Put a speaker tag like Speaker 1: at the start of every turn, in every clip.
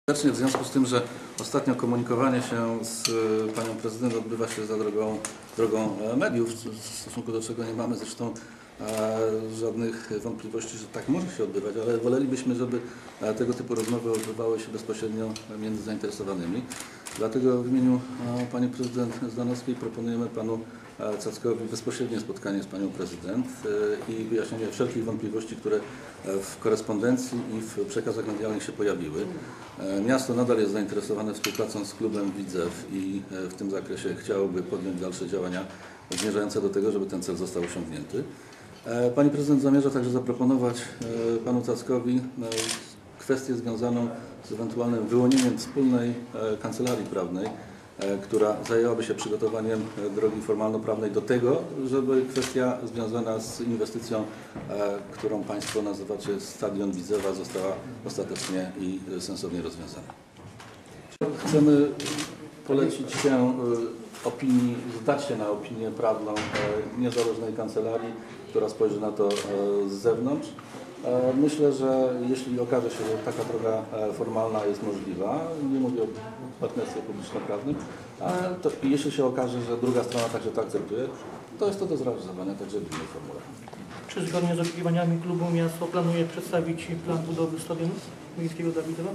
Speaker 1: Serdecznie w związku z tym, że ostatnio komunikowanie się z panią prezydent odbywa się za drogą mediów, w stosunku do czego nie mamy zresztą żadnych wątpliwości, że tak może się odbywać, ale wolelibyśmy, żeby tego typu rozmowy odbywały się bezpośrednio między zainteresowanymi. Dlatego w imieniu pani prezydent Zdanowskiej proponujemy panu Cackowi bezpośrednie spotkanie z panią prezydent i wyjaśnienie wszelkich wątpliwości, które w korespondencji i w przekazach medialnych się pojawiły. Miasto nadal jest zainteresowane współpracą z klubem Widzew i w tym zakresie chciałoby podjąć dalsze działania zmierzające do tego, żeby ten cel został osiągnięty. Pani prezydent zamierza także zaproponować panu Cackowi kwestię związaną z ewentualnym wyłonieniem wspólnej kancelarii prawnej, która zajęłaby się przygotowaniem drogi formalno-prawnej do tego, żeby kwestia związana z inwestycją, którą państwo nazywacie Stadion Widzewa, została ostatecznie i sensownie rozwiązana. Chcemy polecić się zdać się na opinię prawną niezależnej kancelarii, która spojrzy na to z zewnątrz. Myślę, że jeśli okaże się, że taka droga formalna jest możliwa, nie mówię o partnerstwie publiczno-prawnym, to jeśli się okaże, że druga strona także to akceptuje, to jest to do zrealizowania także w innej formule.
Speaker 2: Czy zgodnie z oczekiwaniami klubu miasto planuje przedstawić plan budowy stadionu miejskiego dla Widzewa?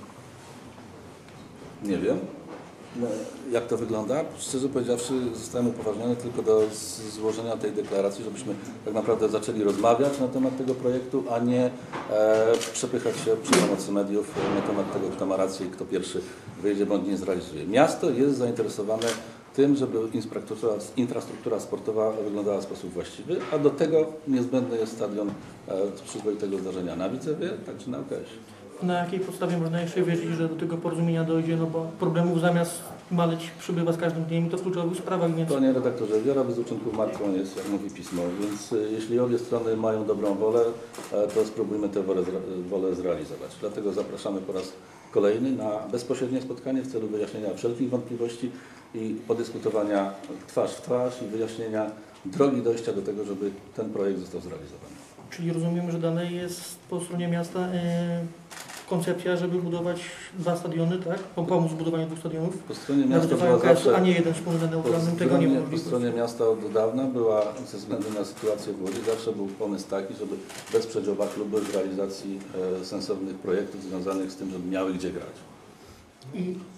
Speaker 1: Nie wiem, jak to wygląda. Szczerze powiedziawszy, zostałem upoważniony tylko do złożenia tej deklaracji, żebyśmy tak naprawdę zaczęli rozmawiać na temat tego projektu, a nie przepychać się przy pomocy mediów na temat tego, kto ma rację i kto pierwszy wyjdzie bądź nie zrealizuje. Miasto jest zainteresowane tym, żeby infrastruktura sportowa wyglądała w sposób właściwy, a do tego niezbędny jest stadion przyzwoitego zdarzenia na Widzewie, tak czy na UKS-ie.
Speaker 2: Na jakiej podstawie można jeszcze wierzyć, że do tego porozumienia dojdzie, no bo problemów zamiast maleć przybywa z każdym dniem i to w kluczowych sprawach. Więc...
Speaker 1: Panie redaktorze, wiara bez uczynków martwą jest, jak mówi pismo, więc jeśli obie strony mają dobrą wolę, to spróbujmy tę wolę zrealizować. Dlatego zapraszamy po raz kolejny na bezpośrednie spotkanie w celu wyjaśnienia wszelkich wątpliwości i podyskutowania twarz w twarz i wyjaśnienia drogi dojścia do tego, żeby ten projekt został zrealizowany.
Speaker 2: Czyli rozumiem, że dalej jest po stronie miasta koncepcja, żeby budować dwa stadiony, tak? Pomóc w budowaniu dwóch stadionów?
Speaker 1: Po stronie miasta była
Speaker 2: zawsze, a nie jeden wspólny neutralnym, tego nie
Speaker 1: po stronie miasta od dawna była, ze względu na sytuację w Łodzi, zawsze był pomysł taki, żeby wesprzeć oba kluby w realizacji sensownych projektów związanych z tym, żeby miały gdzie grać.
Speaker 2: I